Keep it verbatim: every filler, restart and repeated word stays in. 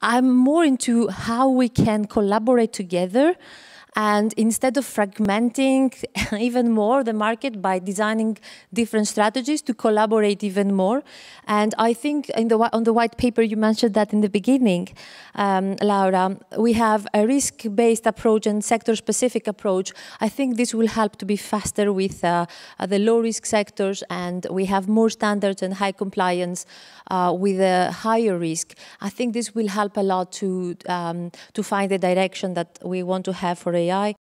I'm more into how we can collaborate together, and instead of fragmenting even more the market by designing different strategies, to collaborate even more. And I think in the, on the white paper you mentioned that in the beginning, um, Laura, we have a risk-based approach and sector-specific approach. I think this will help to be faster with uh, uh, the low-risk sectors, and we have more standards and high compliance uh, with a higher risk. I think this will help a lot to, um, to find the direction that we want to have for A I.